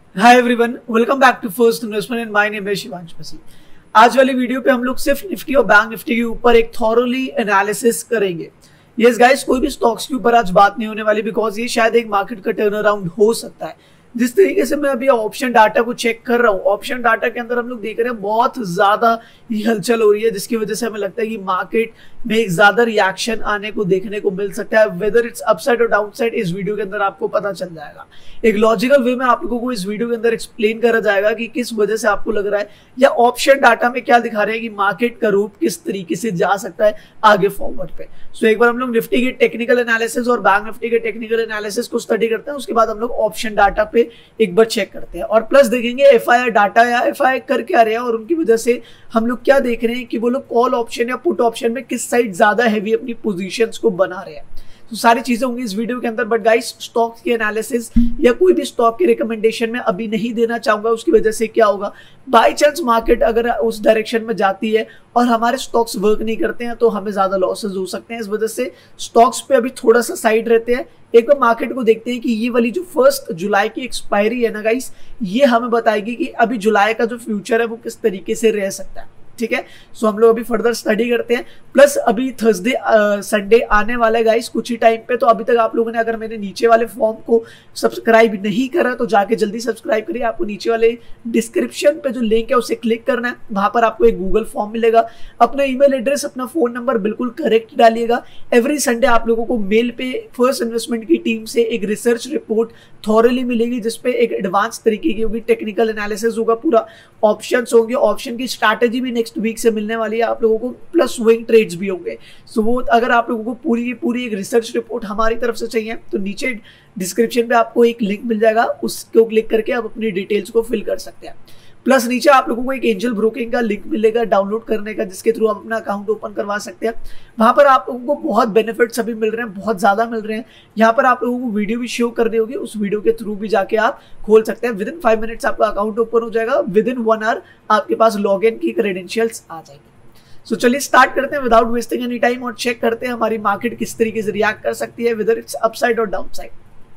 Hi everyone, welcome back to first investment and my name है शिवांश मसी। आज वाली video पे हम लोग सिर्फ निफ्टी और बैंक निफ्टी के ऊपर एक थॉरोली एनालिसिस करेंगे। यस गाइस, कोई भी स्टॉक्स के ऊपर आज बात नहीं होने वाली बिकॉज ये शायद एक मार्केट का टर्न अराउंड हो सकता है। जिस तरीके से मैं अभी ऑप्शन डाटा को चेक कर रहा हूँ, ऑप्शन डाटा के अंदर हम लोग देख रहे हैं बहुत ज्यादा ही हलचल हो रही है, जिसकी वजह से हमें लगता है कि मार्केट में एक ज्यादा रिएक्शन आने को देखने को मिल सकता है। वेदर इट्स अपसाइड और डाउनसाइड इस वीडियो के अंदर आपको पता चल जाएगा। एक लॉजिकल वे में आप लोगों को इस वीडियो के अंदर एक्सप्लेन करा जाएगा कि किस वजह से आपको लग रहा है या ऑप्शन डाटा में क्या दिखा रहे हैं कि मार्केट का रूप किस तरीके से जा सकता है आगे फॉरवर्ड पे। सो एक बार हम लोग निफ्टी के टेक्निकल एनालिसिस और बैंक निफ्टी के टेक्निकल एनालिसिस को स्टडी करते हैं, उसके बाद हम लोग ऑप्शन डाटा पे एक बार चेक करते हैं और प्लस देखेंगे एफआईआई डाटा या एफआईआई कर क्या रहे हैं और उनकी वजह से हम लोग क्या देख रहे हैं कि वो लोग कॉल ऑप्शन या पुट ऑप्शन में किस साइड ज्यादा हैवी अपनी पोजीशंस को बना रहे हैं। तो सारी चीजें होंगी इस वीडियो के अंदर। बट गाइस, स्टॉक्स की एनालिसिस या कोई भी स्टॉक की रिकमेंडेशन में अभी नहीं देना चाहूंगा। उसकी वजह से क्या होगा, बाई चांस मार्केट अगर उस डायरेक्शन में जाती है और हमारे स्टॉक्स वर्क नहीं करते हैं तो हमें ज्यादा लॉसेज हो सकते हैं। इस वजह से स्टॉक्स पे अभी थोड़ा सा साइड रहते हैं। एक बार मार्केट को देखते हैं कि ये वाली जो 1 जुलाई की एक्सपायरी है ना गाइस, ये हमें बताएगी कि अभी जुलाई का जो फ्यूचर है वो किस तरीके से रह सकता है। ठीक है, सो हम लोग अभी फर्दर स्टडी करते हैं। प्लस अभी थर्सडे संडे आने वाला है गाइस कुछ ही टाइम पे, तो अभी तक आप लोगों ने अगर मेरे नीचे वाले फॉर्म को सब्सक्राइब नहीं करा तो जाके जल्दी सब्सक्राइब करिए। आपको नीचे वाले डिस्क्रिप्शन पे जो लिंक है उसे क्लिक करना है, वहां पर आपको एक गूगल फॉर्म मिलेगा। अपना ईमेल एड्रेस, अपना फोन नंबर बिल्कुल करेक्ट डालिएगा। एवरी संडे आप लोगों को मेल पे फर्स्ट इन्वेस्टमेंट की टीम से एक रिसर्च रिपोर्ट थॉरली मिलेगी, जिसपे एक एडवांस तरीके की होगी, टेक्निकल एनालिसिस होगा, पूरा ऑप्शंस होंगे, ऑप्शन की स्ट्रैटेजी भी नेक्स्ट वीक से मिलने वाली है आप लोगों को, प्लस स्विंग ट्रेड्स भी होंगे। सो वो अगर आप लोगों को पूरी की पूरी एक रिसर्च रिपोर्ट हमारी तरफ से चाहिए तो नीचे डिस्क्रिप्शन पे आपको एक लिंक मिल जाएगा, उसको क्लिक करके आप अपनी डिटेल्स को फिल कर सकते हैं। प्लस नीचे आप लोगों को एक एंजल ब्रोकिंग का लिंक मिलेगा डाउनलोड करने का, जिसके थ्रू आप अपना अकाउंट ओपन करवा सकते हैं। वहां पर आप लोगों को बहुत बेनिफिट्स अभी मिल रहे हैं, बहुत ज्यादा मिल रहे हैं। यहाँ पर आप लोगों को वीडियो भी शो करनी होगी, उस वीडियो के थ्रू भी जाके आप खोल सकते हैं। विद इन 5 मिनट्स आपका अकाउंट ओपन हो जाएगा, विद इन 1 आवर आपके पास लॉग इन की क्रेडेंशियल्स आ जाएगी। सो चलिए स्टार्ट करते हैं विदाउट वेस्टिंग एनी टाइम और चेक करते हैं हमारी मार्केट किस तरीके से रिएक्ट कर सकती है, वेदर इट्स अपसाइड और डाउनसाइड।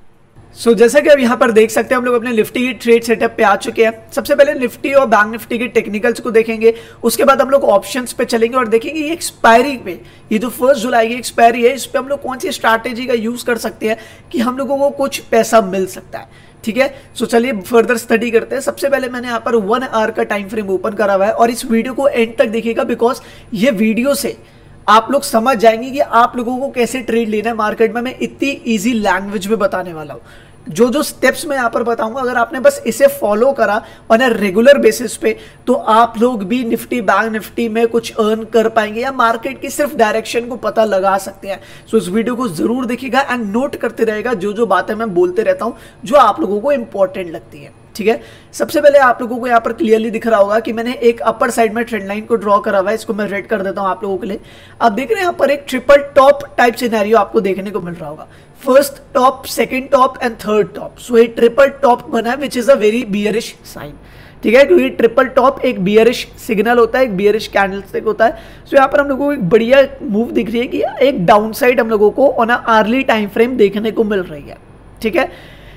सो जैसा कि अब यहाँ पर देख सकते हैं हम लोग अपने निफ्टी की ट्रेड सेटअप पे आ चुके हैं। सबसे पहले निफ्टी और बैंक निफ्टी के टेक्निकल्स को देखेंगे, उसके बाद हम लोग ऑप्शंस पे चलेंगे और देखेंगे ये एक्सपायरी पे, ये जो 1 जुलाई की एक्सपायरी है, इस पे हम लोग कौन सी स्ट्रैटेजी का यूज कर सकते हैं कि हम लोगों को कुछ पैसा मिल सकता है। ठीक है, सो चलिए फर्दर स्टडी करते हैं। सबसे पहले मैंने यहाँ पर 1 आवर का टाइम फ्रेम ओपन करा हुआ है और इस वीडियो को एंड तक देखिएगा बिकॉज ये वीडियो से आप लोग समझ जाएंगे कि आप लोगों को कैसे ट्रेड लेना है मार्केट में। मैं इतनी इजी लैंग्वेज में बताने वाला हूँ। जो जो स्टेप्स मैं यहाँ पर बताऊंगा, अगर आपने बस इसे फॉलो करा ऑन अ रेगुलर बेसिस पे तो आप लोग भी निफ्टी बैंक निफ्टी में कुछ अर्न कर पाएंगे या मार्केट की सिर्फ डायरेक्शन को पता लगा सकते हैं। सो इस वीडियो को जरूर देखिएगा एंड नोट करते रहेगा जो जो बातें मैं बोलते रहता हूँ जो आप लोगों को इंपॉर्टेंट लगती है। ठीक है, सबसे पहले आप लोगों को यहाँ पर क्लियरली दिख रहा होगा कि मैंने एक अपर साइड में ट्रेंड लाइन को ड्रॉ करा हुआ है, इसको मैं रेड कर देता हूँ आप लोगों के लिए। आप देख रहे हैं यहाँ पर एक ट्रिपल टॉप टाइप सिनेरियो आपको देखने को मिल रहा होगा, first top, second top and third top. So ये ट्रिपल टॉप बना है which is a very bearish sign. ठीक है, क्योंकि ट्रिपल टॉप एक बियरिश सिग्नल होता है, एक बियरिश कैंडलस्टिक होता है। सो यहाँ पर हम लोगों को एक बढ़िया मूव दिख रही है कि एक डाउन साइड हम लोगों को on a early time frame देखने को मिल रही है। ठीक है,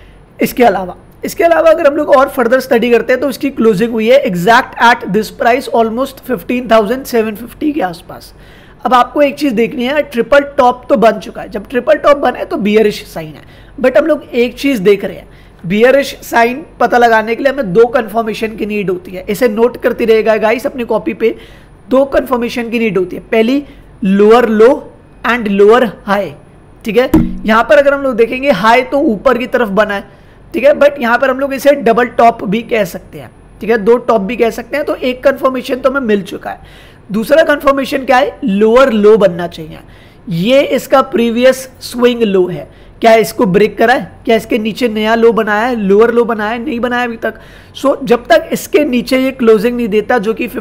इसके अलावा अगर हम लोग और फर्दर स्टडी करते हैं तो इसकी क्लोजिंग हुई है exact at this price almost 15,750 के आसपास। अब आपको एक चीज देखनी है, ट्रिपल टॉप तो बन चुका है, जब ट्रिपल टॉप बने तो बियरिश साइन है। बट हम लोग एक चीज देख रहे हैं, बियरिश साइन पता लगाने के लिए हमें 2 कंफर्मेशन की नीड होती है। इसे नोट करते रहेगा गाइस अपनी कॉपी पे, 2 कंफर्मेशन की नीड होती है। पहली lower low and lower high. ठीक है, यहां पर अगर हम लोग देखेंगे हाई तो ऊपर की तरफ बना है, ठीक है, बट यहां पर हम लोग इसे डबल टॉप भी कह सकते हैं। ठीक है, 2 टॉप भी कह सकते हैं। तो एक कंफर्मेशन तो हमें मिल चुका है। दूसरा कंफर्मेशन क्या है, लोअर लो बनना चाहिए। ये इसका प्रीवियस स्विंग लो है, क्या इसको ब्रेक करा है, क्या इसके नीचे नया लो बनाया है, लोअर लो बनाया है, नहीं बनाया अभी तक। सो जब तक इसके नीचे ये क्लोजिंग नहीं देता जो कि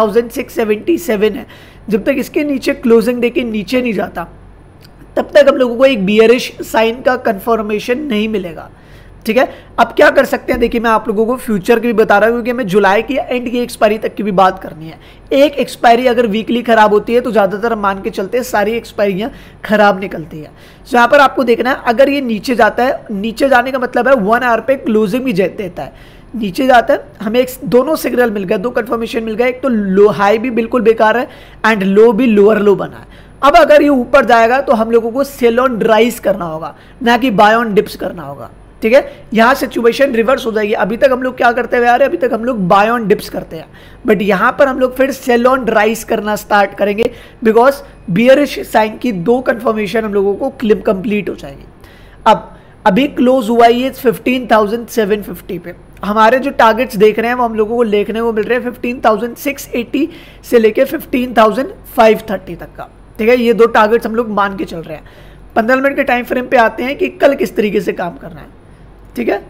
15,677 है, जब तक इसके नीचे क्लोजिंग देके नीचे नहीं जाता तब तक हम लोगों को एक बियरिश साइन का कंफर्मेशन नहीं मिलेगा। ठीक है। अब क्या कर सकते हैं, देखिए मैं आप लोगों को फ्यूचर की भी बता रहा हूँ क्योंकि हमें जुलाई की एंड की एक्सपायरी तक की भी बात करनी है। एक एक्सपायरी अगर वीकली खराब होती है तो ज़्यादातर हम मान के चलते हैं सारी एक्सपायरियाँ खराब निकलती है। तो यहाँ पर आपको देखना है, अगर ये नीचे जाता है, नीचे जाने का मतलब है 1 आवर पे क्लोजिंग भी देता है, नीचे जाता है, हमें एक दोनों सिग्नल मिल गया, दो कंफर्मेशन मिल गया, एक तो लो हाई भी बिल्कुल बेकार है एंड लो भी लोअर लो बना है। अब अगर ये ऊपर जाएगा तो हम लोगों को सेल ऑन राइज करना होगा, ना कि बाय ऑन डिप्स करना होगा, ठीक है। यहाँ सिचुएशन रिवर्स हो जाएगी। अभी तक हम लोग क्या करते हुए आ रहे हैं, अभी तक हम लोग बाय ऑन डिप्स करते हैं, बट यहाँ पर हम लोग फिर सेल ऑन राइज करना स्टार्ट करेंगे बिकॉज बियरिश साइन की 2 कंफर्मेशन हम लोगों को क्लिप कंप्लीट हो जाएगी। अब अभी क्लोज हुआ ये 15,750 पे। हमारे जो टारगेट्स देख रहे हैं वो हम लोगों को देखने को मिल रहे हैं 15,680 से लेके 15,530 तक का, ठीक है। ये 2 टारगेट्स हम लोग मान के चल रहे हैं। 15 मिनट के टाइम फ्रेम पे आते हैं कि कल किस तरीके से काम करना है, ठीक है।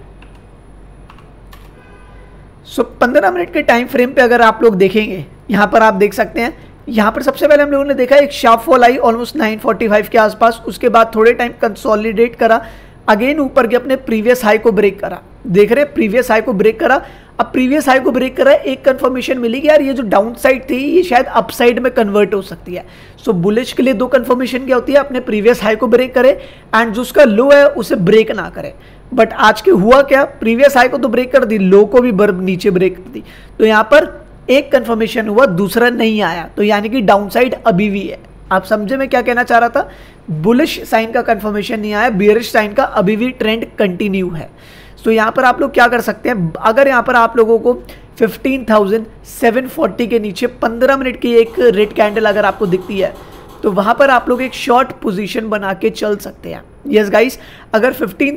सो 15 मिनट के टाइम फ्रेम पे अगर आप लोग देखेंगे, यहां पर आप देख सकते हैं, यहां पर सबसे पहले हम लोगों ने देखा एक शार्प फॉल आई ऑलमोस्ट 945 के आसपास, उसके बाद थोड़े टाइम कंसोलिडेट करा, अगेन ऊपर के अपने प्रीवियस हाई को ब्रेक करा, देख रहे हैं प्रीवियस हाई को ब्रेक करा। अब प्रीवियस हाई को ब्रेक करा, एक कंफर्मेशन मिली कि यार ये जो डाउन साइड थी ये शायद अपसाइड में कन्वर्ट हो सकती है। सो बुलिश के लिए 2 कंफर्मेशन क्या होती है, अपने प्रीवियस हाई को ब्रेक करे एंड जो उसका लो है उसे ब्रेक ना करे। बट आज के हुआ क्या, प्रीवियस हाई को तो ब्रेक कर दी, लो को भी नीचे ब्रेक कर दी, तो यहाँ पर एक कंफर्मेशन हुआ, दूसरा नहीं आया, तो यानी कि डाउन साइड अभी भी है। आप समझे मैं क्या कहना चाह रहा था, बुलिश साइन का कंफर्मेशन नहीं आया, बियरिश साइन का अभी भी ट्रेंड कंटिन्यू है। तो यहाँ पर आप लोग क्या कर सकते हैं, अगर यहाँ पर आप लोगों को 15,740 के नीचे 15 मिनट की एक रेड कैंडल अगर आपको दिखती है तो वहाँ पर आप लोग एक शॉर्ट पोजीशन बना के चल सकते हैं। यस गाइस, अगर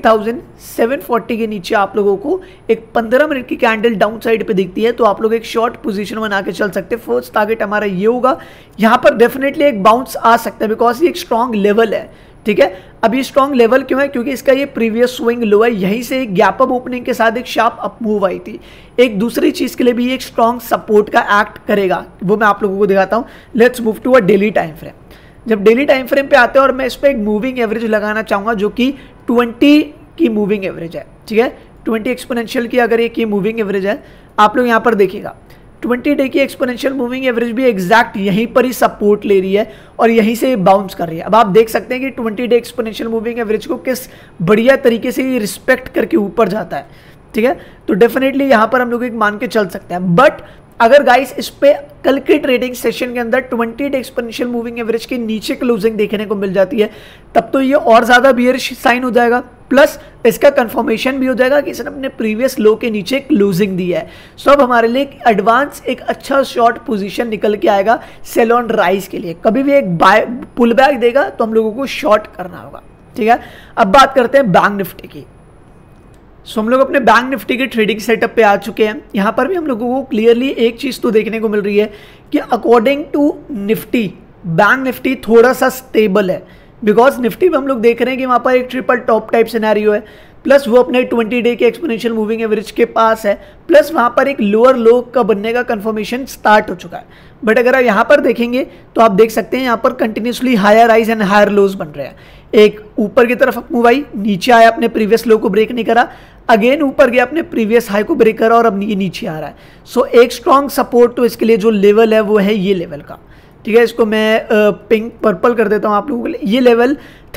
15,740 के नीचे आप लोगों को एक 15 मिनट की कैंडल डाउन साइड पे दिखती है तो आप लोग एक शॉर्ट पोजीशन बना के चल सकते हैं। फर्स्ट टारगेट हमारा ये होगा, यहाँ पर डेफिनेटली एक बाउंस आ सकता है बिकॉज ये एक स्ट्रॉन्ग लेवल है, ठीक है। अब ये स्ट्रॉन्ग लेवल क्यों है, क्योंकि इसका ये प्रीवियस स्विंग लो है, यहीं से एक गैप अप ओपनिंग के साथ एक शार्प अप मूव आई थी। एक दूसरी चीज के लिए भी एक स्ट्रॉन्ग सपोर्ट का एक्ट करेगा, वो मैं आप लोगों को दिखाता हूं। Let's move to a daily time frame. जब डेली टाइम फ्रेम पे आते हैं और मैं इस पर एक मूविंग एवरेज लगाना चाहूंगा जो कि 20 की मूविंग एवरेज है, ठीक है। 20 एक्सपोनेंशियल की अगर एक ये मूविंग एवरेज है, आप लोग यहाँ पर देखिएगा 20 डे की एक्सपोनेंशियल मूविंग एवरेज भी एग्जैक्ट यहीं पर ही सपोर्ट ले रही है और यहीं से बाउंस कर रही है। अब आप देख सकते हैं कि 20 डे एक्सपोनेंशियल मूविंग एवरेज को किस बढ़िया तरीके से रिस्पेक्ट करके ऊपर जाता है, ठीक है। तो डेफिनेटली यहाँ पर हम लोग एक मान के चल सकते हैं। बट अगर गाइस इस पे कल के ट्रेडिंग सेशन के अंदर 20 डे एक्सपोनेंशियल मूविंग एवरेज के नीचे क्लोजिंग देखने को मिल जाती है तब तो ये और ज्यादा बियरिश साइन हो जाएगा, प्लस इसका कंफर्मेशन भी हो जाएगा कि इसने अपने प्रीवियस लो के नीचे क्लोजिंग दी है। सो अब हमारे लिए एडवांस एक अच्छा शॉर्ट पोजीशन निकल के आएगा सेल ऑन राइज के लिए। कभी भी एक बाय पुल बैक देगा तो हम लोगों को शॉर्ट करना होगा, ठीक है। अब बात करते हैं बैंक निफ्टी की। सो हम लोग अपने बैंक निफ्टी के ट्रेडिंग सेटअप पे आ चुके हैं। यहाँ पर भी हम लोगों को क्लियरली एक चीज़ तो देखने को मिल रही है कि according to Nifty bank Nifty थोड़ा सा स्टेबल है, बिकॉज निफ्टी में हम लोग देख रहे हैं कि वहाँ पर एक ट्रिपल टॉप टाइप सिनेरियो है, प्लस वो अपने 20 डे के एक्सपोनेंशियल मूविंग एवरेज के पास है, प्लस वहाँ पर एक लोअर लो का बनने का कंफर्मेशन स्टार्ट हो चुका है। बट अगर आप यहाँ पर देखेंगे तो आप देख सकते हैं यहाँ पर continuously higher highs and higher lows बन रहे हैं। एक ऊपर की तरफ मूव आई, नीचे आया, अपने प्रीवियस लो को ब्रेक नहीं करा, अगेन ऊपर गया, अपने प्रीवियस हाई को ब्रेक करा और अब ये नीचे आ रहा है। सो एक स्ट्रॉन्ग सपोर्ट तो इसके लिए जो लेवल है वो है ये लेवल का, ठीक है। इसको मैं पिंक पर्पल कर देता हूँ आप लोगों के लिए। ये लेवल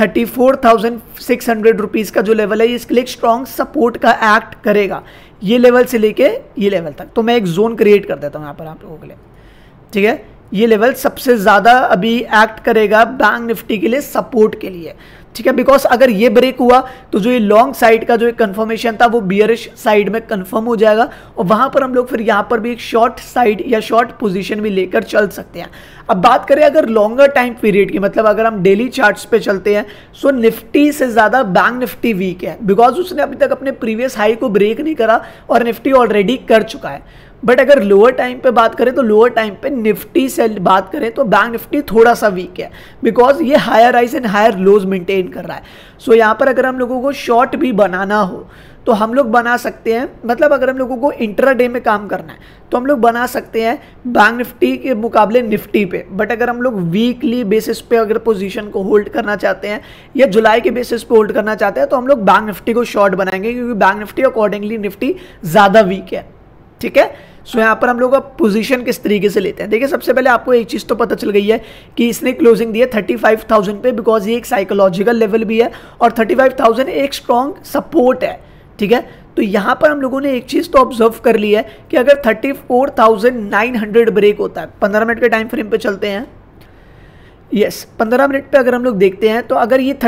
34,600 रुपीज़ का जो लेवल है ये इसके लिए एक स्ट्रॉन्ग सपोर्ट का एक्ट करेगा, ये लेवल से लेके ये लेवल तक। तो मैं एक जोन क्रिएट कर देता हूँ यहाँ पर आप लोगों के लिए, ठीक है। ये लेवल सबसे ज़्यादा अभी एक्ट करेगा बैंक निफ्टी के लिए सपोर्ट के लिए, ठीक है। बिकॉज अगर ये ब्रेक हुआ तो जो ये लॉन्ग साइड का जो एक कंफर्मेशन था वो बियरिश साइड में कंफर्म हो जाएगा और वहां पर हम लोग फिर यहाँ पर भी एक शॉर्ट साइड या शॉर्ट पोजीशन भी लेकर चल सकते हैं। अब बात करें अगर लॉन्गर टाइम पीरियड की, मतलब अगर हम डेली चार्ट्स पे चलते हैं, सो निफ्टी से ज़्यादा बैंक निफ्टी वीक है बिकॉज उसने अभी तक अपने प्रीवियस हाई को ब्रेक नहीं करा और निफ्टी ऑलरेडी कर चुका है। बट अगर लोअर टाइम पे बात करें तो लोअर टाइम पे निफ्टी से बात करें तो बैंक निफ्टी थोड़ा सा वीक है बिकॉज ये higher highs and higher lows maintain कर रहा है। सो यहाँ पर अगर हम लोगों को शॉर्ट भी बनाना हो तो हम लोग बना सकते हैं, मतलब अगर हम लोगों को इंट्राडे में काम करना है तो हम लोग बना सकते हैं बैंक निफ्टी के मुकाबले निफ्टी पे। बट अगर हम लोग वीकली बेसिस पे अगर पोजीशन को होल्ड करना चाहते हैं या जुलाई के बेसिस पे होल्ड करना चाहते हैं तो हम लोग बैंक निफ्टी को शॉर्ट बनाएंगे, क्योंकि बैंक निफ्टी अकॉर्डिंगली निफ्टी ज़्यादा वीक है। ठीक है, सो यहाँ पर हम लोग अब पोजीशन किस तरीके से लेते हैं। देखिए, सबसे पहले आपको एक चीज़ तो पता चल गई है कि इसने क्लोजिंग दी है 35,000 पे, बिकॉज ये एक साइकोलॉजिकल लेवल भी है और 35,000 एक स्ट्रॉन्ग सपोर्ट है। ठीक है, तो यहाँ पर हम लोगों ने एक चीज़ तो ऑब्जर्व कर ली है कि अगर 34,900 ब्रेक होता है, 15 मिनट के टाइम फ्रेम पे चलते हैं, यस 15 मिनट पे अगर हम लोग देखते हैं तो अगर ये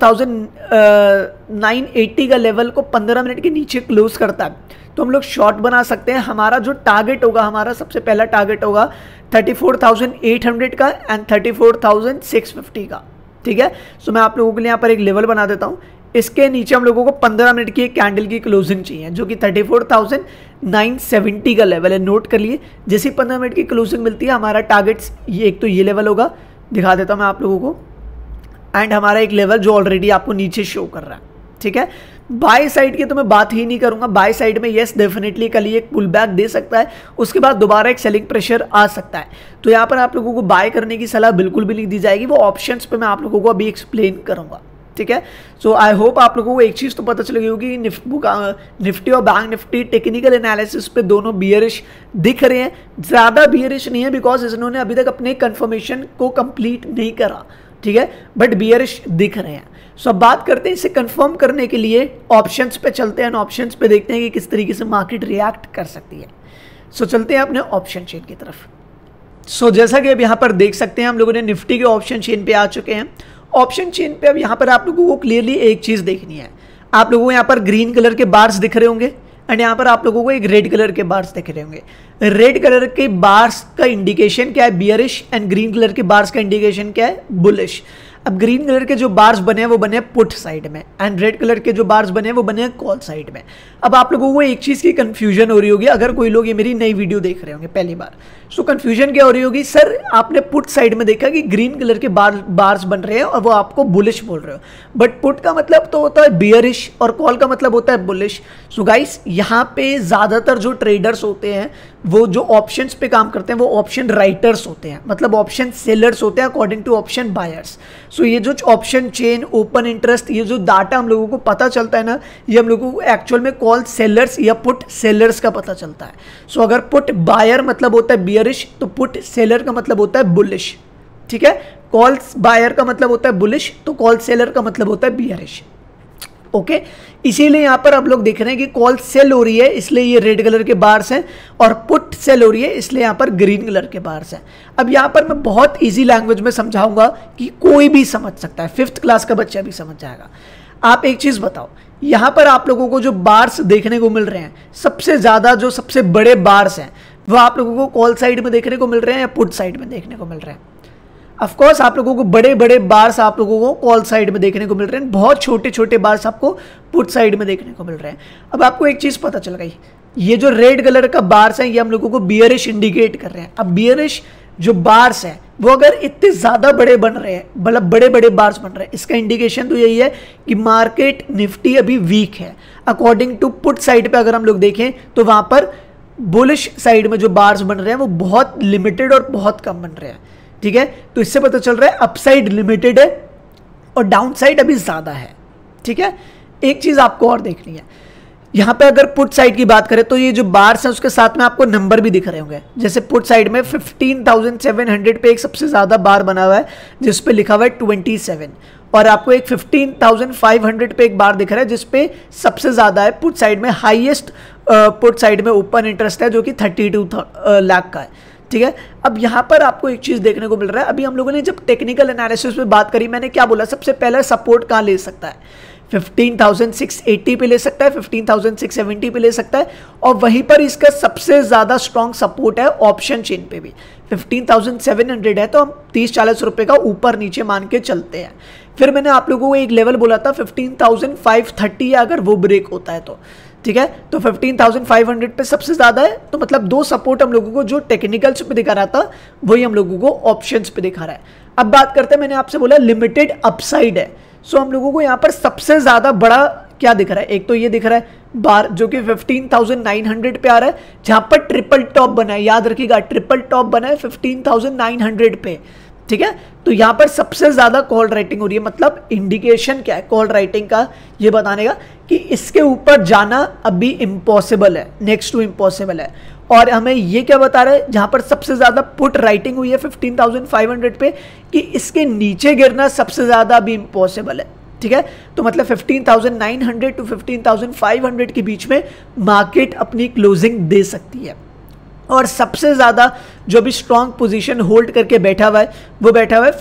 34,980 का लेवल को 15 मिनट के नीचे क्लोज करता है तो हम लोग शॉर्ट बना सकते हैं। हमारा जो टारगेट होगा, हमारा सबसे पहला टारगेट होगा 34,800 का एंड 34,650 का। ठीक है, सो मैं आप लोगों के लिए यहाँ पर एक लेवल बना देता हूँ। इसके नीचे हम लोगों को 15 मिनट की एक कैंडल की क्लोजिंग चाहिए जो कि 34,970 का लेवल है। नोट कर लिए, जैसे 15 मिनट की क्लोजिंग मिलती है हमारा टारगेट ये एक तो ये लेवल होगा, दिखा देता हूँ मैं आप लोगों को, एंड हमारा एक लेवल जो ऑलरेडी आपको नीचे शो कर रहा है। ठीक है, बाय साइड की तो मैं बात ही नहीं करूंगा। बाय साइड में यस डेफिनेटली कल ये एक पुल बैक दे सकता है, उसके बाद दोबारा एक सेलिंग प्रेशर आ सकता है। तो यहाँ पर आप लोगों को बाय करने की सलाह बिल्कुल भी नहीं दी जाएगी, वो ऑप्शंस पे मैं आप लोगों को अभी एक्सप्लेन करूंगा। ठीक है, सो आई होप आप लोगों को एक चीज़ तो पता चल गई होगी, निफ्टी और बैंक निफ्टी टेक्निकल एनालिसिस पे दोनों बियरिश दिख रहे हैं। ज़्यादा बियरिश नहीं है बिकॉज इन्होंने अभी तक अपने कंफर्मेशन को कंप्लीट नहीं करा। ठीक है, बट बियरिश दिख रहे हैं। सो अब बात करते हैं इसे कंफर्म करने के लिए ऑप्शंस पे चलते हैं, ऑप्शंस पे देखते हैं कि किस तरीके से मार्केट रिएक्ट कर सकती है। सो चलते हैं अपने ऑप्शन चेन की तरफ। सो जैसा कि अब यहाँ पर देख सकते हैं हम लोगों ने निफ्टी के ऑप्शन चेन पे आ चुके हैं। ऑप्शन चेन पे अब यहाँ पर आप लोगों को क्लियरली एक चीज़ देखनी है। आप लोगों को यहाँ पर ग्रीन कलर के बार्स दिख रहे होंगे एंड यहाँ पर आप लोगों को एक रेड कलर के बार्स दिख रहे होंगे। रेड कलर के बार्स का इंडिकेशन क्या है? बियरिश, एंड ग्रीन कलर के बार्स का इंडिकेशन क्या है? बुलिश। अब ग्रीन कलर के जो बार्स बने हैं वो बने हैं पुट साइड में एंड रेड कलर के जो बार्स बने हैं वो बने हैं कॉल साइड में। अब आप लोगों को एक चीज़ की कंफ्यूजन हो रही होगी, अगर कोई लोग ये मेरी नई वीडियो देख रहे होंगे पहली बार, सो कंफ्यूजन क्या हो रही होगी, सर आपने पुट साइड में देखा कि ग्रीन कलर के बार्स बन रहे हैं और वो आपको बुलिश बोल रहे हो, बट पुट का मतलब तो होता है बियरिश और कॉल का मतलब होता है बुलिश। सो गाइस, यहाँ पे ज़्यादातर जो ट्रेडर्स होते हैं वो जो ऑप्शंस पे काम करते हैं वो ऑप्शन राइटर्स होते हैं, मतलब ऑप्शन सेलर्स होते हैं according to option buyers. So ये जो ऑप्शन चेन, ओपन इंटरेस्ट, ये जो डाटा हम लोगों को पता चलता है ना, ये हम लोगों को एक्चुअल में कॉल सेलर्स या पुट सेलर्स का पता चलता है। सो अगर पुट बायर मतलब होता है बियरिश तो पुट सेलर का मतलब होता है बुलिश। ठीक है, कॉल बायर का मतलब होता है बुलिश तो कॉल सेलर का मतलब होता है बियरिश। ओके, इसीलिए यहाँ पर आप लोग देख रहे हैं कि कॉल सेल हो रही है इसलिए ये रेड कलर के बार्स हैं और पुट सेल हो रही है इसलिए यहाँ पर ग्रीन कलर के बार्स हैं। अब यहाँ पर मैं बहुत इजी लैंग्वेज में समझाऊंगा कि कोई भी समझ सकता है, 5th क्लास का बच्चा भी समझ जाएगा। आप एक चीज़ बताओ, यहाँ पर आप लोगों को जो बार्स देखने को मिल रहे हैं, सबसे ज़्यादा जो सबसे बड़े बार्स हैं वो आप लोगों को कॉल साइड में देखने को मिल रहे हैं या पुट साइड में देखने को मिल रहे हैं? ऑफ कोर्स आप लोगों को बड़े बड़े बार्स आप लोगों को कॉल साइड में देखने को मिल रहे हैं, बहुत छोटे छोटे बार्स आपको पुट साइड में देखने को मिल रहे हैं। अब आपको एक चीज़ पता चल गई, ये जो रेड कलर का बार्स है ये हम लोगों को बियरिश इंडिकेट कर रहे हैं। अब बियरिश जो बार्स हैं वो अगर इतने ज़्यादा बड़े बन रहे हैं, मतलब बड़े बड़े बार्स बन रहे हैं, इसका इंडिकेशन तो यही है कि मार्केट निफ्टी अभी वीक है। अकॉर्डिंग टू पुट साइड पे अगर हम लोग देखें तो वहाँ पर बुलिश साइड में जो बार्स बन रहे हैं वो बहुत लिमिटेड और बहुत कम बन रहे हैं। ठीक है, तो इससे पता चल रहा है अपसाइड लिमिटेड है और डाउन साइड अभी ज़्यादा है। ठीक है, एक चीज़ आपको और देखनी है, यहाँ पे अगर पुट साइड की बात करें तो ये जो बार्स हैं उसके साथ में आपको नंबर भी दिख रहे होंगे। जैसे पुट साइड में 15,700 पे एक सबसे ज़्यादा बार बना हुआ है जिस पे लिखा हुआ है 27, और आपको एक 15,500 पे एक बार दिख रहा है जिस पे सबसे ज़्यादा है पुट साइड में, हाईएस्ट पुट साइड में ओपन इंटरेस्ट है जो कि 32 लाख का है। ठीक है, अब यहाँ पर आपको एक चीज़ देखने को मिल रहा है, अभी हम लोगों ने जब टेक्निकल एनालिसिस पे बात करी मैंने क्या बोला, सबसे पहले सपोर्ट कहाँ ले सकता है? 15,680 पे ले सकता है, 15,670 पे ले सकता है, और वहीं पर इसका सबसे ज़्यादा स्ट्रॉन्ग सपोर्ट है ऑप्शन चेन पे भी 15,700 है, तो हम 30-40 रुपये का ऊपर नीचे मान के चलते हैं। फिर मैंने आप लोगों को एक लेवल बोला था 15,530 अगर वो ब्रेक होता है तो, ठीक है, तो 15,500 पे सबसे ज़्यादा है, तो मतलब दो सपोर्ट हम लोगों को जो टेक्निकल्स पे दिखा रहा था वही हम लोगों को ऑप्शंस पे दिखा रहा है। अब बात करते हैं, मैंने आपसे बोला लिमिटेड अपसाइड है, सो हम लोगों को यहाँ पर सबसे ज़्यादा बड़ा क्या दिख रहा है? एक तो ये दिख रहा है बार जो कि 15,900 पे आ रहा है, जहां पर ट्रिपल टॉप बना है, याद रखिएगा ट्रिपल टॉप बना है 15,900 पे, ठीक है। तो यहां पर सबसे ज्यादा कॉल राइटिंग हो रही है, मतलब इंडिकेशन क्या है कॉल राइटिंग का, ये बताने का कि इसके ऊपर जाना अभी इम्पॉसिबल है, नेक्स्ट टू इम्पॉसिबल है। और हमें ये क्या बता रहा है, जहां पर सबसे ज्यादा पुट राइटिंग हुई है 15,500 पे, कि इसके नीचे गिरना सबसे ज्यादा अभी इम्पॉसिबल है, ठीक है। तो मतलब 15,900 टू 15,500 के बीच में मार्केट अपनी क्लोजिंग दे सकती है। और सबसे ज्यादा जो भी स्ट्रॉन्ग पोजीशन होल्ड करके बैठा हुआ है वो बैठा हुआ है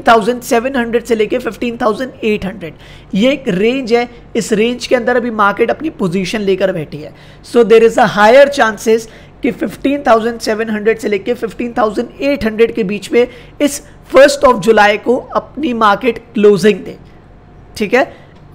15,700 से लेके 15,800, ये एक रेंज है, इस रेंज के अंदर अभी मार्केट अपनी पोजीशन लेकर बैठी है। So there is a higher chances कि 15,700 से लेके 15,800 के बीच में इस 1 जुलाई को अपनी मार्केट क्लोजिंग दे, ठीक है।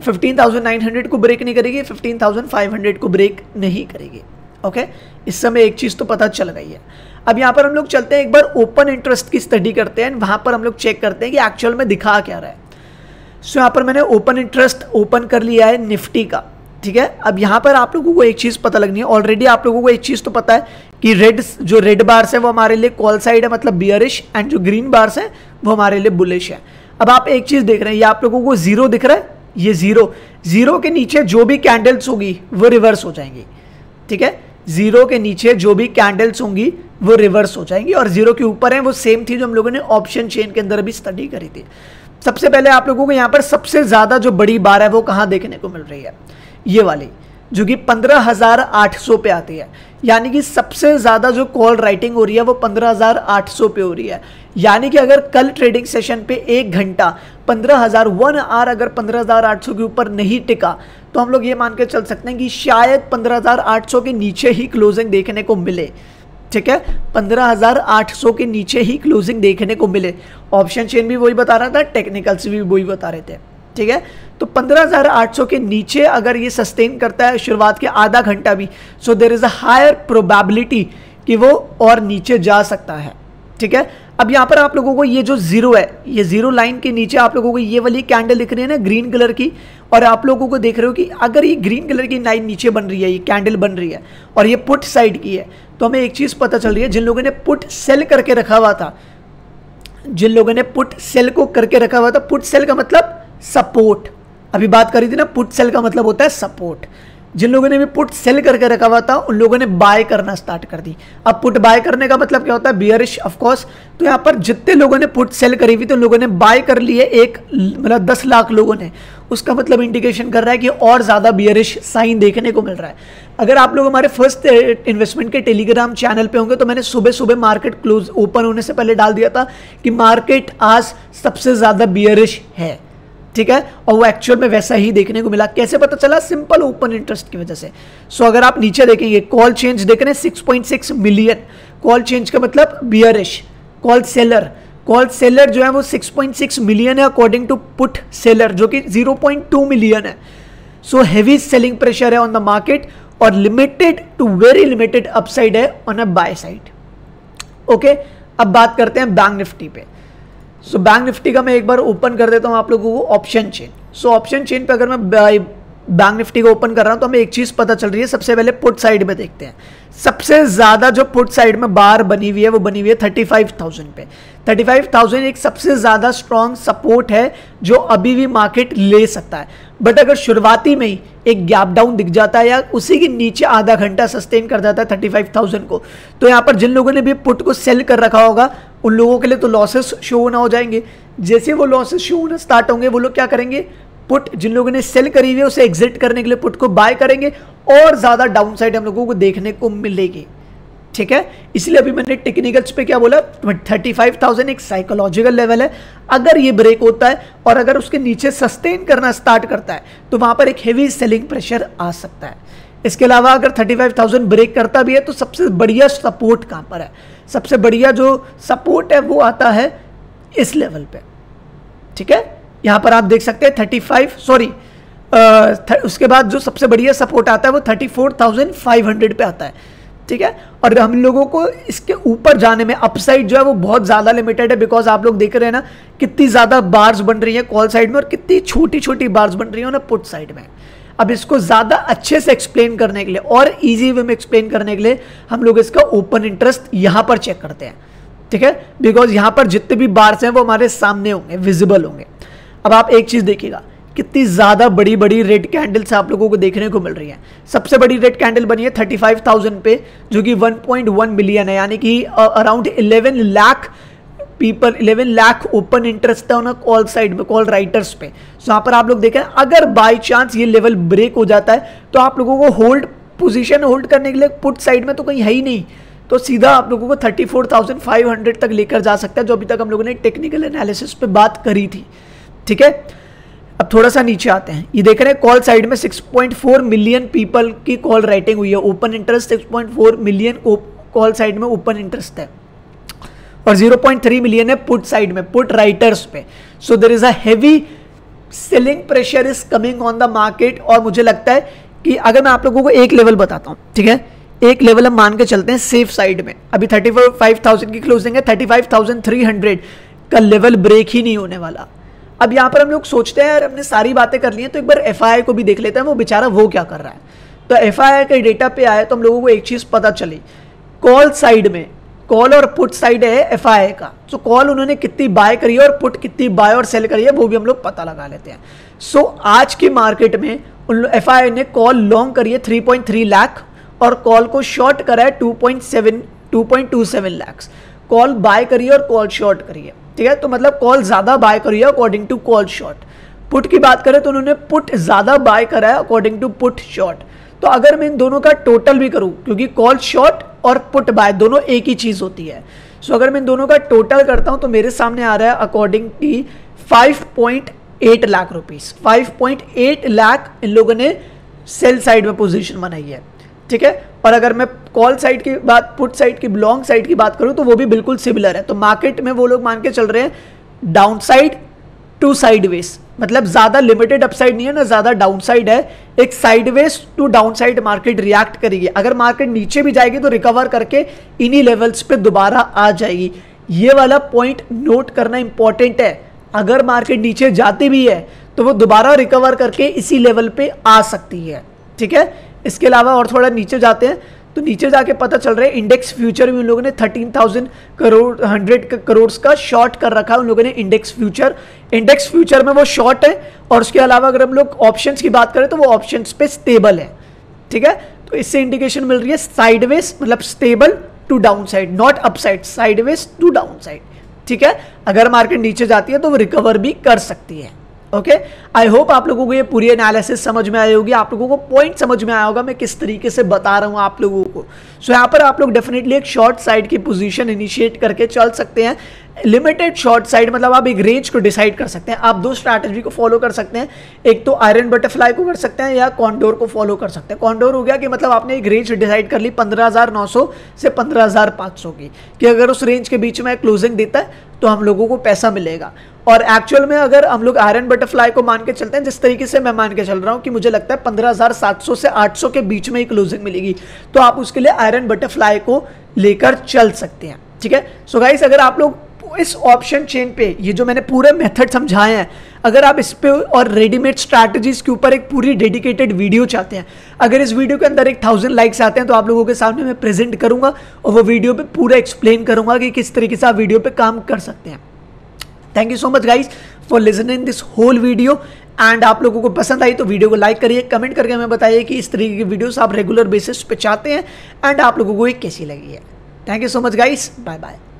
15,900 को ब्रेक नहीं करेगी, 15,500 को ब्रेक नहीं करेगी, ओके। इस समय एक चीज तो पता चल गई है। अब यहां पर हम लोग चलते हैं, एक बार ओपन इंटरेस्ट की स्टडी करते हैं, वहां पर हम लोग चेक करते हैं कि एक्चुअल में दिखा क्या रहा है। सो यहां पर मैंने ओपन इंटरेस्ट ओपन कर लिया है निफ्टी का, ठीक है। अब यहां पर आप लोगों को एक चीज पता लगनी है, ऑलरेडी आप लोगों को एक चीज तो पता है कि रेड बार्स है वो हमारे लिए कॉल साइड है, मतलब बियरिश, एंड जो ग्रीन बार्स है वो हमारे लिए बुलिश है। अब आप एक चीज देख रहे हैं, ये आप लोगों को जीरो दिख रहा है, ये जीरो के नीचे जो भी कैंडल्स होगी वो रिवर्स हो जाएंगी, ठीक है। जीरो के नीचे जो भी कैंडल्स होंगी वो रिवर्स हो जाएंगी, और जीरो के ऊपर है वो सेम थी जो हम लोगों ने ऑप्शन चेन के अंदर भी स्टडी करी थी। सबसे पहले आप लोगों को यहाँ पर सबसे ज्यादा जो बड़ी बार है वो कहाँ देखने को मिल रही है, ये वाली जो कि 15,800 पे आती है, यानी कि सबसे ज्यादा जो कॉल राइटिंग हो रही है वो 15,800 पे हो रही है। यानी कि अगर कल ट्रेडिंग सेशन पे 1 घंटा 15,000 1 आवर अगर 15,800 के ऊपर नहीं टिका तो हम लोग ये मान के चल सकते हैं कि शायद 15,800 के नीचे ही क्लोजिंग देखने को मिले, ठीक है। 15,800 के नीचे ही क्लोजिंग देखने को मिले। ऑप्शन चेन भी वही बता रहा था, टेक्निकल्स भी वही बता रहे थे, ठीक है। तो 15,800 के नीचे अगर ये सस्टेन करता है शुरुआत के आधा घंटा भी, so there is a higher probability कि वो और नीचे जा सकता है, ठीक है। अब यहाँ पर आप लोगों को ये जो जीरो है, ये जीरो लाइन के नीचे आप लोगों को ये वाली कैंडल दिख रही है ना ग्रीन कलर की, और आप लोगों को देख रहे हो कि अगर ये ग्रीन कलर की लाइन नीचे बन रही है, ये कैंडल बन रही है और ये पुट साइड की है, तो हमें एक चीज पता चल रही है, जिन लोगों ने पुट सेल करके रखा हुआ था, जिन लोगों ने पुट सेल को करके रखा हुआ था, पुट सेल का मतलब सपोर्ट, अभी बात करी थी ना, पुट सेल का मतलब होता है सपोर्ट। जिन लोगों ने भी पुट सेल करके रखा हुआ था उन लोगों ने बाय करना स्टार्ट कर दी। अब पुट बाय करने का मतलब क्या होता है, बियरिश ऑफ कोर्स। तो यहाँ पर जितने लोगों ने पुट सेल करी हुई तो उन लोगों ने बाय कर लिए, एक मतलब 10 लाख लोगों ने, उसका मतलब इंडिकेशन कर रहा है कि और ज्यादा बियरिश साइन देखने को मिल रहा है। अगर आप लोग हमारे फर्स्ट इन्वेस्टमेंट के टेलीग्राम चैनल पे होंगे तो मैंने सुबह सुबह मार्केट क्लोज ओपन होने से पहले डाल दिया था कि मार्केट आज सबसे ज्यादा बियरिश है, ठीक है। और वो एक्चुअल में वैसा ही देखने को मिला। कैसे पता चला, सिंपल ओपन इंटरेस्ट की वजह से। सो अगर आप नीचे देखेंगे कॉल चेंज देख रहे हैं 6.6 मिलियन, कॉल चेंज का मतलब बियरिश, कॉल सेलर जो है वो 6.6 मिलियन है अकॉर्डिंग टू पुट सेलर जो कि 0.2 मिलियन है। सो हेवी सेलिंग प्रेशर है ऑन द मार्केट और limited to very limited upside है on a buy side, okay. अब बात करते हैं बैंक निफ्टी पे। सो बैंक निफ्टी का मैं एक बार ओपन कर देता हूं आप लोगों को option chain. So option chain पे अगर मैं बैंक निफ्टी को ओपन कर रहा हूं तो हमें एक चीज पता चल रही है। सबसे पहले पुट साइड में देखते हैं, सबसे ज्यादा जो पुट साइड में बार बनी हुई है वो बनी हुई है 35,000 पे। 35,000 एक सबसे ज्यादा स्ट्रॉन्ग सपोर्ट है जो अभी भी मार्केट ले सकता है। बट अगर शुरुआती में ही एक गैप डाउन दिख जाता है या उसी के नीचे आधा घंटा सस्टेन कर जाता है 35,000 को, तो यहाँ पर जिन लोगों ने भी पुट को सेल कर रखा होगा उन लोगों के लिए तो लॉसेस शो होना हो जाएंगे। जैसे वो लॉसेस शो होना स्टार्ट होंगे वो लोग क्या करेंगे, पुट जिन लोगों ने सेल करी हुई है उसे एग्जिट करने के लिए पुट को बाय करेंगे और ज्यादा डाउन साइड हम लोगों को देखने को मिलेगी, ठीक है। इसलिए अभी मैंने टेक्निकल्स पे क्या बोला, 35,000 एक साइकोलॉजिकल लेवल है। अगर ये ब्रेक होता है और अगर उसके नीचे सस्टेन करना स्टार्ट करता है तो वहां पर एक हेवी सेलिंग प्रेशर आ सकता है। इसके अलावा अगर 35,000 ब्रेक करता भी है तो सबसे बढ़िया सपोर्ट कहां पर है, सबसे बढ़िया जो सपोर्ट है वो आता है इस लेवल पे, ठीक है। यहां पर आप देख सकते हैं 35 उसके बाद जो सबसे बढ़िया सपोर्ट आता है वो 34,500 पे आता है, ठीक है। और हम लोगों को इसके ऊपर जाने में अपसाइड जो है वो बहुत ज्यादा लिमिटेड है, बिकॉज आप लोग देख रहे हैं ना कितनी ज्यादा बार्स बन रही है कॉल साइड में और कितनी छोटी छोटी बार्स बन रही है ना पुट साइड में। अब इसको ज़्यादा अच्छे से एक्सप्लेन करने के लिए और इजी वे में एक्सप्लेन करने के लिए हम लोग इसका ओपन इंटरेस्ट यहाँ पर चेक करते हैं, ठीक है, बिकॉज यहाँ पर जितने भी बार्स हैं वो हमारे सामने होंगे, विजिबल होंगे। अब आप एक चीज़ देखिएगा, कितनी ज़्यादा बड़ी बड़ी रेड कैंडल्स आप लोगों को देखने को मिल रही है। सबसे बड़ी रेड कैंडल बनी है 35,000 पे, जो कि 1.1 मिलियन है, यानी कि around 11 lakh people, 11 lakh open interest है कॉल साइड में, कॉल राइटर्स पे। सो यहाँ पर आप लोग देखें, अगर बाई चांस ये लेवल ब्रेक हो जाता है तो आप लोगों को होल्ड पोजीशन होल्ड करने के लिए पुट साइड में तो कहीं है ही नहीं, तो सीधा आप लोगों को 34,500 तक लेकर जा सकता है, जो अभी तक हम लोगों ने टेक्निकल एनालिसिस पे बात करी थी, ठीक है। अब थोड़ा सा नीचे आते हैं, ये देख रहे हैं कॉल साइड में 6.4 मिलियन पीपल की कॉल राइटिंग हुई है, open interest 6.4 million call side में ओपन इंटरेस्ट है, और 0.3 मिलियन है पुट साइड में, पुट राइटर्स पे। So there is a heavy selling pressure is coming on the market. और मुझे लगता है कि अगर मैं आप लोगों को एक लेवल बताता हूँ, ठीक है, एक लेवल हम मान के चलते हैं सेफ साइड में, अभी 35,000 की क्लोजिंग है, 35,300 का लेवल ब्रेक ही नहीं होने वाला। अब यहाँ पर हम लोग सोचते हैं यार हमने सारी बातें कर ली हैं, तो एक बार एफआईआई को भी देख लेते हैं, वो बेचारा वो क्या कर रहा है। तो एफआईआई के डेटा पे आए तो हम लोगों को एक चीज पता चली, कॉल साइड में, कॉल और पुट साइड है एफआईआई का, सो कॉल उन्होंने कितनी बाय करी है और पुट कितनी बाय और सेल करी है वो भी हम लोग पता लगा लेते हैं। सो आज की मार्केट में एफआईआई ने कॉल लॉन्ग करी है 3.3 लाख और कॉल को शॉर्ट करा है 2.27 लाख। कॉल बाय करी है और कॉल शॉर्ट करी है, ठीक है, तो मतलब कॉल ज्यादा बाय करी है according to call short. Put की बात करें तो उन्होंने पुट ज्यादा बाय करा है अकॉर्डिंग टू पुट शॉर्ट। तो अगर मैं इन दोनों का टोटल भी करूं, क्योंकि कॉल शॉर्ट और पुट बाय दोनों एक ही चीज होती है, सो अगर मैं इन दोनों का टोटल करता हूं तो मेरे सामने आ रहा है according to 5.8 lakh rupees, 5.8 lakh इन लोगों ने सेल साइड में पोजीशन बनाई है, ठीक है। और अगर मैं कॉल साइड की बात, पुट साइड की, लॉन्ग साइड की बात करूं तो वो भी बिल्कुल सिमिलर है। तो मार्केट में वो लोग मान के चल रहे हैं डाउन साइड टू साइडवेज, मतलब ज्यादा लिमिटेड अपसाइड नहीं है ना ज्यादा डाउन साइड है, एक sideways to down side market react करेगी। अगर मार्केट नीचे भी जाएगी तो रिकवर करके इन्हीं लेवल्स पे दोबारा आ जाएगी। ये वाला पॉइंट नोट करना इंपॉर्टेंट है, अगर मार्केट नीचे जाती भी है तो वो दोबारा रिकवर करके इसी लेवल पे आ सकती है, ठीक है। इसके अलावा और थोड़ा नीचे जाते हैं तो नीचे जाके पता चल रहा है इंडेक्स फ्यूचर भी उन लोगों ने 13,000 करोड़ 100 करोड़ का शॉर्ट कर रखा है उन लोगों ने इंडेक्स फ्यूचर में वो शॉर्ट है। और उसके अलावा अगर हम लोग ऑप्शंस की बात करें तो वो ऑप्शंस पे स्टेबल है, ठीक है। तो इससे इंडिकेशन मिल रही है साइडवेज, मतलब stable to down side, not upside, sideways to down side, ठीक है। अगर मार्केट नीचे जाती है तो वो रिकवर भी कर सकती है। ओके, आई होप आप लोगों को ये पूरी एनालिसिस समझ में आई होगी, आप लोगों को पॉइंट समझ में आया होगा मैं किस तरीके से बता रहा हूं आप लोगों को। सो यहाँ पर आप लोग डेफिनेटली एक शॉर्ट साइड की पोजीशन इनिशिएट करके चल सकते हैं। लिमिटेड शॉर्ट साइड मतलब आप एक रेंज को डिसाइड कर सकते हैं। आप दो स्ट्रैटेजी को फॉलो कर सकते हैं, एक तो आयरन बटरफ्लाई को कर सकते हैं या कॉन्डोर को फॉलो कर सकते हैं। कॉन्डोर हो गया कि मतलब आपने एक रेंज डिसाइड कर ली 15,900 से 15,500 की, कि अगर उस रेंज के बीच में क्लोजिंग देता है तो हम लोगों को पैसा मिलेगा। और एक्चुअल में अगर हम लोग आयरन बटरफ्लाई को मान के चलते हैं, जिस तरीके से मैं मान के चल रहा हूं कि मुझे लगता है 15,700 से 800 के बीच में ही क्लोजिंग मिलेगी, तो आप उसके लिए आयरन बटरफ्लाई को लेकर चल सकते हैं, ठीक है। सो गाइस, अगर आप लोग इस ऑप्शन चेन पे ये जो मैंने पूरे मेथड समझाए हैं, अगर आप इस पे और रेडीमेड स्ट्रैटेजीज के ऊपर एक पूरी डेडिकेटेड वीडियो चाहते हैं, अगर इस वीडियो के अंदर 1000 लाइक्स आते हैं तो आप लोगों के सामने मैं प्रेजेंट करूंगा और वो वीडियो पे पूरा एक्सप्लेन करूंगा कि किस तरीके से आप वीडियो पे काम कर सकते हैं। Thank you so much guys for listening this whole video. And आप लोगों को पसंद आई तो वीडियो को लाइक करिए, कमेंट करके हमें बताइए कि इस तरीके की वीडियोस आप रेगुलर बेसिस पे चाहते हैं एंड आप लोगों को ये कैसी लगी है। Thank you so much guys, bye bye.